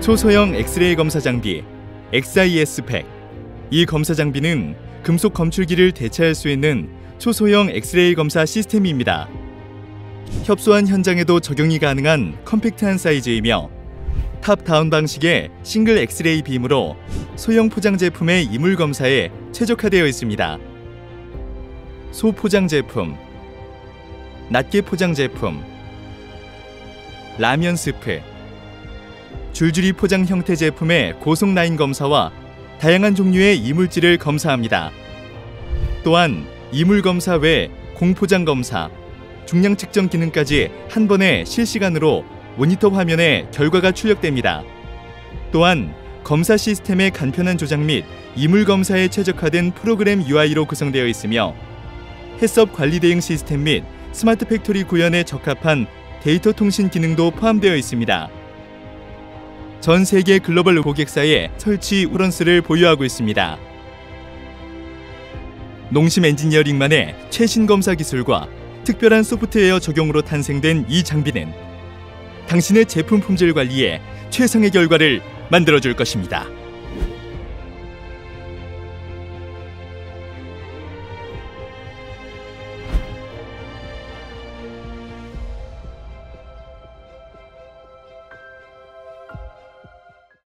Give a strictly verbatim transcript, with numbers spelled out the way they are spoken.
초소형 엑스레이 검사 장비 엑스아이에스 백. 이 검사 장비는 금속 검출기를 대체할 수 있는 초소형 엑스레이 검사 시스템입니다. 협소한 현장에도 적용이 가능한 컴팩트한 사이즈이며 탑다운 방식의 싱글 엑스레이 빔으로 소형 포장 제품의 이물 검사에 최적화되어 있습니다. 소포장 제품, 낱개 포장 제품, 라면 스프, 줄줄이 포장 형태 제품의 고속 라인 검사와 다양한 종류의 이물질을 검사합니다. 또한 이물 검사 외 공포장 검사, 중량 측정 기능까지 한 번에 실시간으로 모니터 화면에 결과가 출력됩니다. 또한 검사 시스템의 간편한 조작 및 이물 검사에 최적화된 프로그램 유아이로 구성되어 있으며 해썹 관리 대응 시스템 및 스마트 팩토리 구현에 적합한 데이터 통신 기능도 포함되어 있습니다. 전 세계 글로벌 고객사에 설치 우런스를 보유하고 있습니다. 농심 엔지니어링만의 최신 검사 기술과 특별한 소프트웨어 적용으로 탄생된 이 장비는 당신의 제품 품질 관리에 최상의 결과를 만들어줄 것입니다.